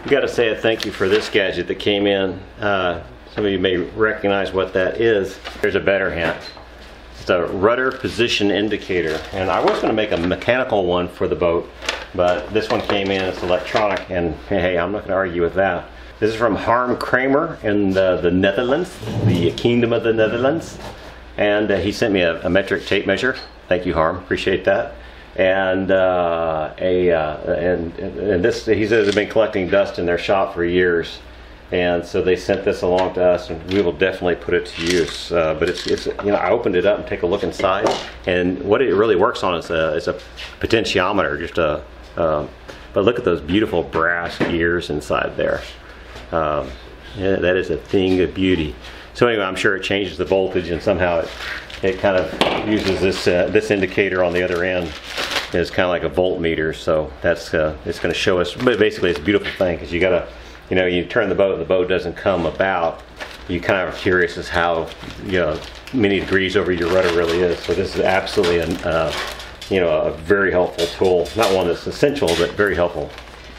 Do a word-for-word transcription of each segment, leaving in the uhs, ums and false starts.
I've got to say a thank you for this gadget that came in. Uh, some of you may recognize what that is. Here's a better hint. It's a rudder position indicator. And I was going to make a mechanical one for the boat, but this one came in, it's electronic, and hey, I'm not going to argue with that. This is from Harm Kramer in the, the Netherlands, the Kingdom of the Netherlands. And uh, he sent me a, a metric tape measure. Thank you, Harm, appreciate that. And uh, a uh, and, and this, he says, they've been collecting dust in their shop for years, and so they sent this along to us, and we will definitely put it to use. Uh, but it's, it's, you know, I opened it up and take a look inside, and what it really works on is a, is a potentiometer, just a. Uh, but look at those beautiful brass gears inside there. Um, yeah, that is a thing of beauty. So anyway, I'm sure it changes the voltage, and somehow it it kind of uses this uh, this indicator on the other end. It's kind of like a voltmeter, so that's uh, it's going to show us. But basically, it's a beautiful thing because you got to, you know, you turn the boat, and the boat doesn't come about. You kind of are curious as how, you know, many degrees over your rudder really is. So this is absolutely an, uh, you know, a very helpful tool. Not one that's essential, but very helpful.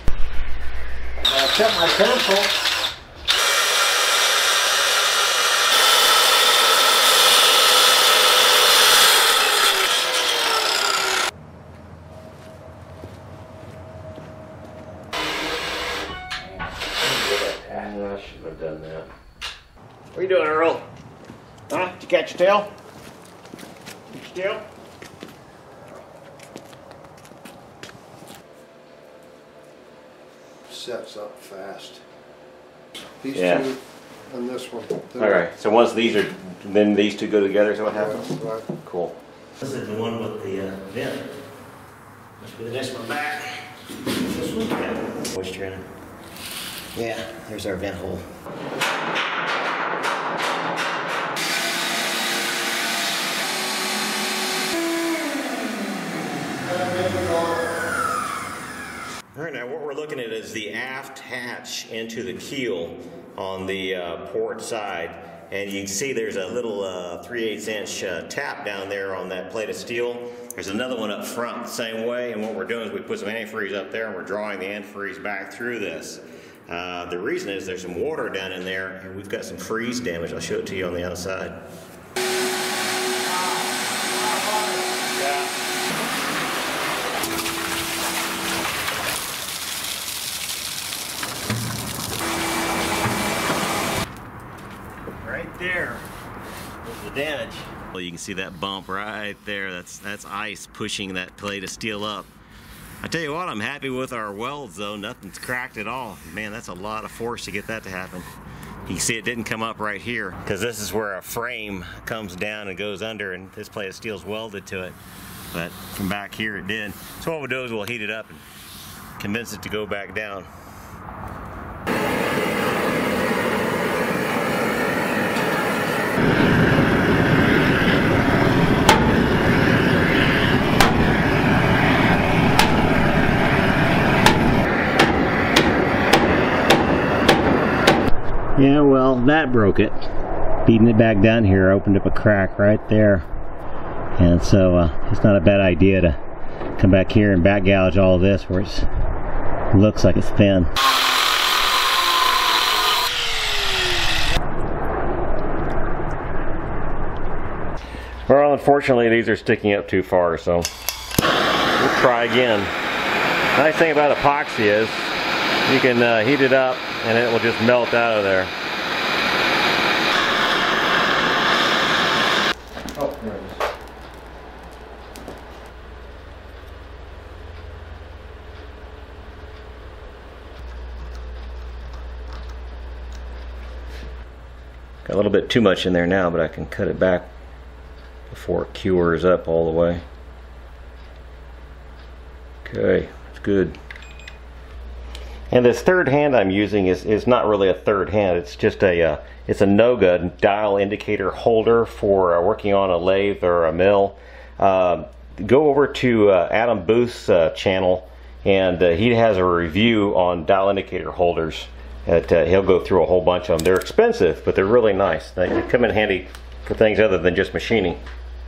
I check my pencil. I shouldn't have done that. What are you doing, Earl? Huh? Did you catch your tail? Catch your tail? Sets up fast. These Yeah. two and this one. All right. So once these are, then these two go together. Is that what happens? Right. Cool. This is the one with the uh, vent. Must be the next one back. This one. Yeah. Moisture in it. Yeah. There's our vent hole. All right, now what we're looking at is the aft hatch into the keel on the uh, port side. And you can see there's a little uh, three eighths inch uh, tap down there on that plate of steel. There's another one up front the same way, and what we're doing is we put some antifreeze up there and we're drawing the antifreeze back through this. Uh, the reason is there's some water down in there and we've got some freeze damage. I'll show it to you on the outside. Right there is the damage. Well, you can see that bump right there. That's that's ice pushing that plate of steel up. I tell you what, I'm happy with our welds though. Nothing's cracked at all. Man, that's a lot of force to get that to happen. You can see it didn't come up right here because this is where a frame comes down and goes under, and this plate of steel is welded to it. But from back here it did. So what we'll do is we'll heat it up and convince it to go back down. Yeah, well, that broke it. Feeding it back down here opened up a crack right there. And so uh, it's not a bad idea to come back here and back gouge all of this where it's, it looks like it's thin. Well, unfortunately, these are sticking up too far, so we'll try again. Nice thing about epoxy is you can uh, heat it up and it will just melt out of there. Oh, there it is. Got a little bit too much in there now, but I can cut it back before it cures up all the way. Okay, it's good. And this third hand I'm using is, is not really a third hand. It's just a uh, it's a Noga dial indicator holder for uh, working on a lathe or a mill. Uh, go over to uh, Adam Booth's uh, channel, and uh, he has a review on dial indicator holders. That, uh, he'll go through a whole bunch of them. They're expensive, but they're really nice. They come in handy for things other than just machining.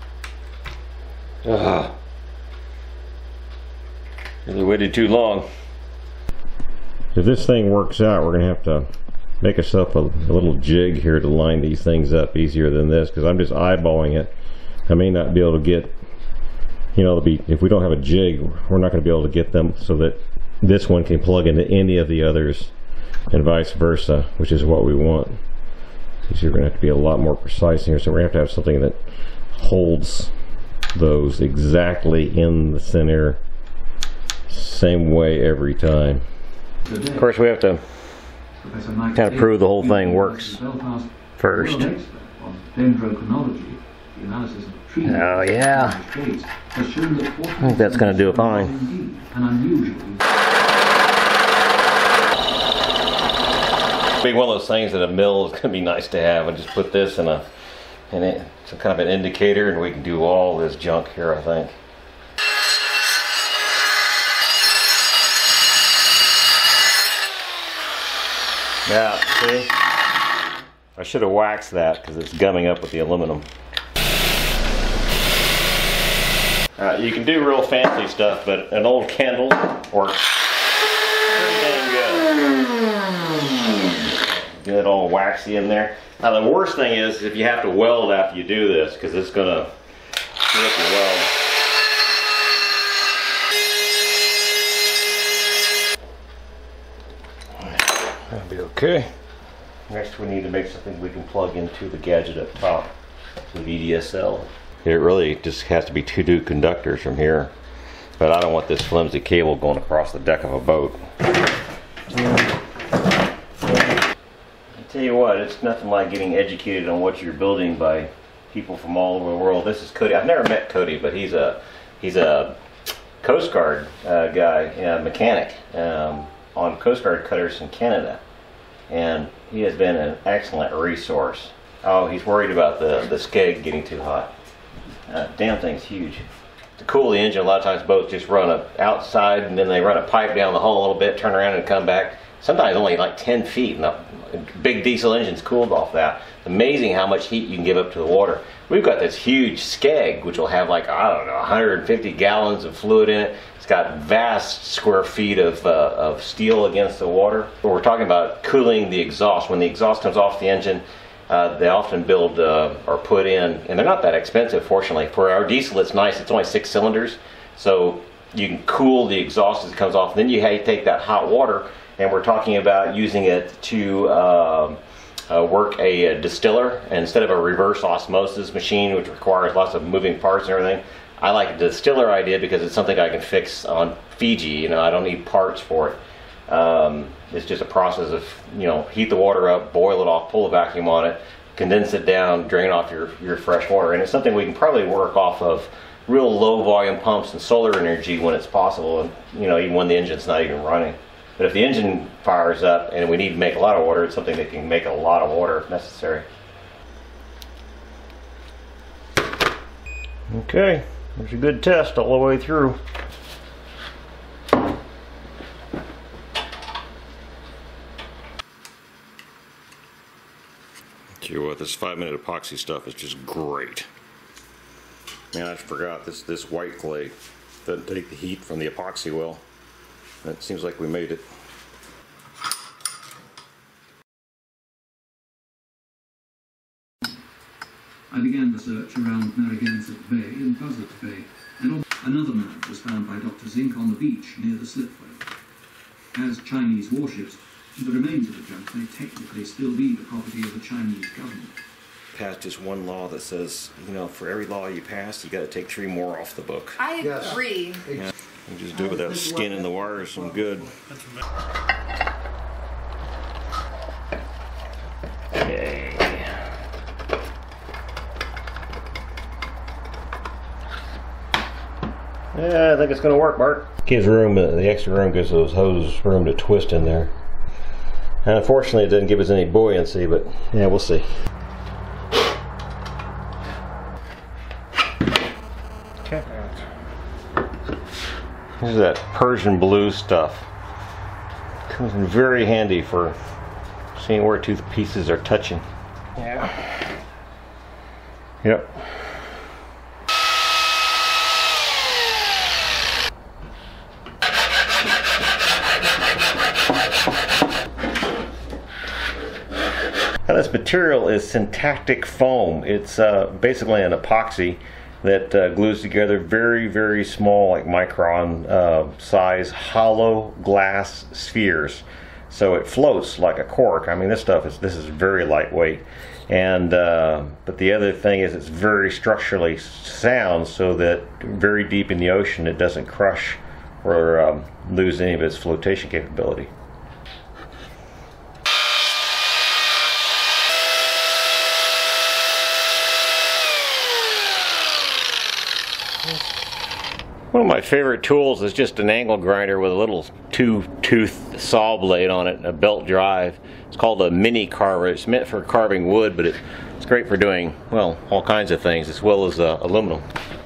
Ugh. Really waited too long. If this thing works out, we're gonna have to make ourselves a, a little jig here to line these things up easier than this, because I'm just eyeballing it. I may not be able to get, you know, it'll be, if we don't have a jig, we're not going to be able to get them so that this one can plug into any of the others and vice versa, which is what we want. So you're going to have to be a lot more precise here, so we're going to have to have something that holds those exactly in the center, same way every time. Of course, we have to kind of prove the whole thing works first. Oh yeah, I think that's going to do it fine. Be one of those things that a mill is going to be nice to have, and just put this in a, in it, some kind of an indicator, and we can do all this junk here, I think. Yeah, see? I should have waxed that because it's gumming up with the aluminum. Uh, you can do real fancy stuff, but an old candle works pretty dang good. Get it all waxy in there. Now the worst thing is if you have to weld after you do this, because it's going to rip your weld. That'll be okay. Next we need to make something we can plug into the gadget up top with E D S L. It really just has to be two new conductors from here, but I don't want this flimsy cable going across the deck of a boat. I tell you what, it's nothing like getting educated on what you're building by people from all over the world. This is Cody. I've never met Cody, but he's a he's a Coast Guard uh, guy, uh, mechanic um, on Coast Guard cutters in Canada, and he has been an excellent resource. Oh, he's worried about the the skeg getting too hot. Uh, damn thing's huge. To cool the engine, a lot of times boats just run a outside and then they run a pipe down the hull a little bit, turn around and come back. Sometimes only like ten feet, and a big diesel engine's cooled off that. Amazing how much heat you can give up to the water. We've got this huge skeg which will have like, I don't know, one hundred fifty gallons of fluid in it. It's got vast square feet of, uh, of steel against the water. We're talking about cooling the exhaust. When the exhaust comes off the engine, Uh, they often build uh, or put in, and they're not that expensive, fortunately. For our diesel, it's nice. It's only six cylinders, so you can cool the exhaust as it comes off. Then you take that hot water, and we're talking about using it to uh, uh, work a, a distiller instead of a reverse osmosis machine, which requires lots of moving parts and everything. I like the distiller idea because it's something I can fix on Fiji. You know, I don't need parts for it. Um, it's just a process of, you know, heat the water up, boil it off, pull the vacuum on it, condense it down, drain off your, your fresh water. And it's something we can probably work off of real low volume pumps and solar energy when it's possible, and, you know, even when the engine's not even running. But if the engine fires up and we need to make a lot of water, it's something that can make a lot of water if necessary. Okay, there's a good test all the way through. Tell you what, this five minute epoxy stuff is just great. Man, I forgot this this white clay doesn't take the heat from the epoxy well. It seems like we made it. I began the search around Narragansett Bay and Buzzard Bay, and another map was found by Doctor Zink on the beach near the slipway. As Chinese warships, the remains of the junk may technically still be the property of the Chinese government. Passed just one law that says, you know, for every law you pass, you got to take three more off the book. I agree. Yeah, you just do it without skin in the wires. I'm good. Okay. Yeah, I think it's going to work, Bart. Gives room, uh, the extra room gives those hoses room to twist in there. And unfortunately, it doesn't give us any buoyancy, but yeah, we'll see. Okay. This is that Persian blue stuff. Comes in very handy for seeing where two pieces are touching. Yeah. Yep. Now, this material is syntactic foam. It's uh, basically an epoxy that uh, glues together very, very small, like micron uh, size, hollow glass spheres. So it floats like a cork. I mean, this stuff is this is very lightweight. And uh, but the other thing is it's very structurally sound, so that very deep in the ocean it doesn't crush or um, lose any of its flotation capability. One of my favorite tools is just an angle grinder with a little two-tooth saw blade on it and a belt drive. It's called a mini carver. It's meant for carving wood, but it, it's great for doing, well, all kinds of things, as well as uh, aluminum.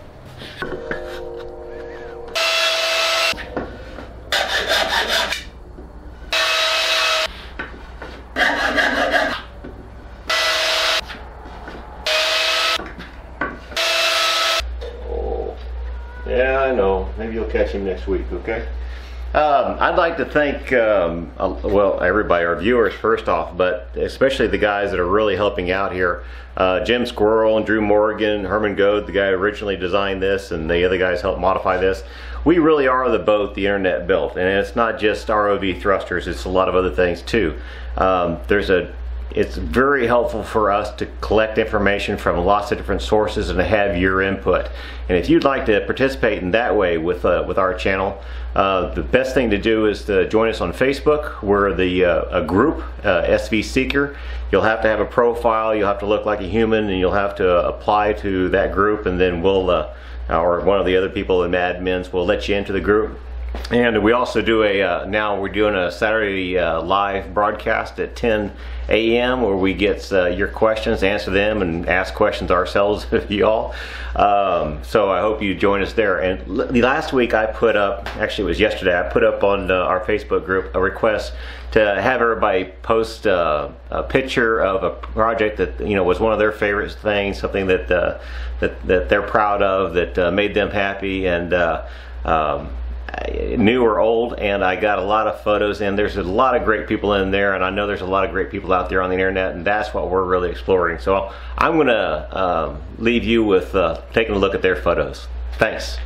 Yeah, I know. Maybe you'll catch him next week, okay? Um, I'd like to thank, um, uh, well, everybody, our viewers first off, but especially the guys that are really helping out here. Uh, Jim Squirrel and Drew Morgan, Herman Goad, the guy who originally designed this, and the other guys helped modify this. We really are the boat the internet built, and it's not just R O V thrusters, it's a lot of other things too. Um, there's a It's very helpful for us to collect information from lots of different sources and to have your input. And if you'd like to participate in that way with uh, with our channel, uh, the best thing to do is to join us on Facebook. We're the uh, a group, uh, S V Seeker. You'll have to have a profile. You'll have to look like a human, and you'll have to apply to that group. And then we'll, uh, or one of the other people in admins will let you into the group. And we also do a, uh, now we're doing a Saturday uh, live broadcast at ten A M where we get uh, your questions, answer them, and ask questions ourselves of y'all. Um, so I hope you join us there. And last week I put up, actually it was yesterday, I put up on uh, our Facebook group a request to have everybody post uh, a picture of a project that, you know, was one of their favorite things, something that, uh, that, that they're proud of, that uh, made them happy, and uh, um, new or old. And I got a lot of photos in. There's a lot of great people in there, and I know there's a lot of great people out there on the internet, and that's what we're really exploring. So I'm gonna uh, leave you with uh, taking a look at their photos. Thanks.